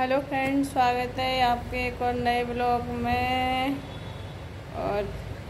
Hello friends, स्वागत है आपके एक और नए ब्लॉग में। और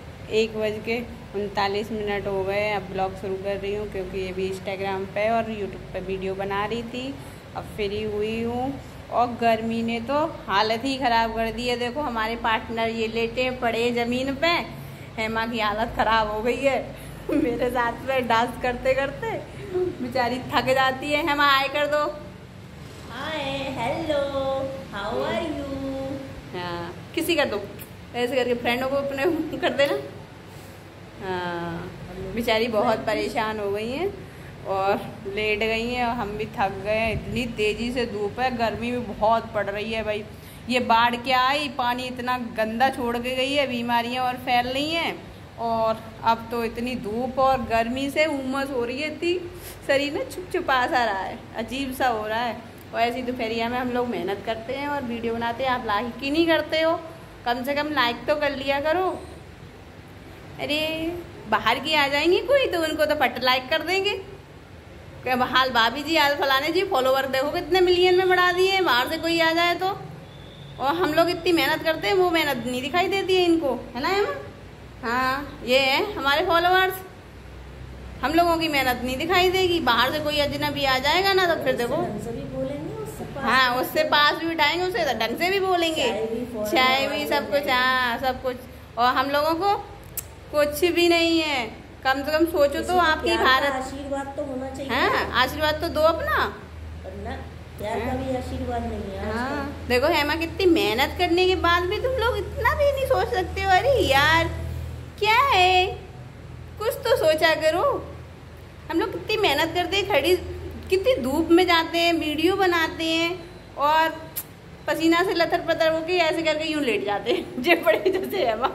1:39 हो गए। अब ब्लॉग शुरू कर रही हूँ क्योंकि ये भी इंस्टाग्राम पे और यूट्यूब पे वीडियो बना रही थी। अब फ्री हुई हूँ और गर्मी ने तो हालत ही ख़राब कर दी है। देखो हमारे पार्टनर ये लेटे पड़े ज़मीन पे। हेमा की हालत ख़राब हो गई है मेरे साथ में डांस करते करते बेचारी थक जाती है। हेमा हाय कर दो। Hi, hello, how are you. हाँ, किसी कर दो, ऐसे करके फ्रेंडों को अपने कर देना। हाँ, बेचारी बहुत परेशान हो गई हैं और लेट गई हैं और हम भी थक गए हैं। इतनी तेज़ी से धूप है, गर्मी भी बहुत पड़ रही है भाई। ये बाढ़ क्या आई, पानी इतना गंदा छोड़ के गई है, बीमारियां और फैल रही हैं। और अब तो इतनी धूप और गर्मी से उमस हो रही है, इतनी शरीर ना छुपछुपा सा रहा है, अजीब सा हो रहा है। और ऐसी दोपहरिया में हम लोग मेहनत करते हैं और वीडियो बनाते हैं। आप लाइक ही नहीं करते हो, कम से कम लाइक तो कर लिया करो। अरे बाहर की आ जाएंगी कोई तो उनको तो फट लाइक कर देंगे। क्या हाल भाभी जी, आज फलाने जी फॉलोवर देखो कितने मिलियन में बढ़ा दिए हैं, बाहर से कोई आ जाए तो। और हम लोग इतनी मेहनत करते हैं, वो मेहनत नहीं दिखाई देती है इनको, है ना एमा? हाँ, ये है हमारे फॉलोअर्स। हम लोगों की मेहनत नहीं दिखाई देगी। बाहर से कोई अजनबी आ जाएगा ना तो फिर देखो। हाँ, उससे पास भी बिठाएंगे, उससे ढंग से भी बोलेंगे, चाय भी सब कुछ। हाँ, सब कुछ। और हम लोगों को कुछ भी नहीं है। कम से कम सोचो तो आपकी भारत आशीर्वाद तो होना चाहिए। हाँ, आशीर्वाद तो दो अपना। प्यार का भी आशीर्वाद नहीं है। हाँ, देखो हेमा, कितनी मेहनत करने के बाद भी तुम लोग इतना भी नहीं सोच सकते हो। अरे यार क्या है, कुछ तो सोचा करो। हम लोग कितनी मेहनत करते हैं, खड़ी कितनी धूप में जाते हैं, वीडियो बनाते हैं और पसीना से लथर पथर होके ऐसे करके यूं लेट जाते हैं जे पड़े जैसे हेमा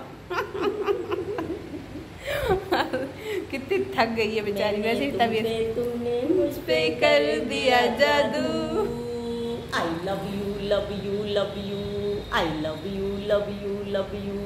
कितनी थक गई है बेचारी। वैसे तबीयत तुमने मुझ पे कर दिया जादू। I love you, love you, love you, I love you, love you, love you.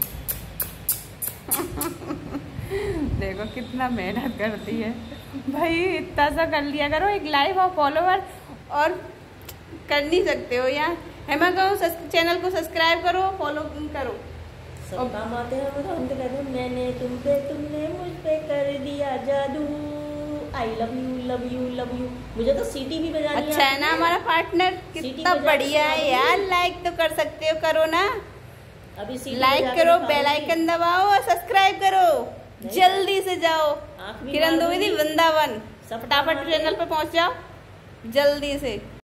देखो कितना मेहनत करती है भाई। इतना सा कर लिया करो, एक लाइक और फॉलोवर और कर नहीं सकते हो यार। हेमा कहो चैनल को सब्सक्राइब करो, फॉलो करो। सब काम आते हैं तो हम तो कहते हैं मैंने तुम पे, तुमने मुझ पे कर दिया जादू। I love you, love you, love you. मुझे तो सीटी भी बजानी अच्छा है ना हमारा पार्टनर, कितना बढ़िया है यार। लाइक तो कर सकते हो, करो ना। अभी लाइक करो, बेल आइकन दबाओ और सब्सक्राइब करो। जल्दी से जाओ, किरण द्विवेदी वृंदावन, फटाफट चैनल पे पहुंच जाओ जल्दी से।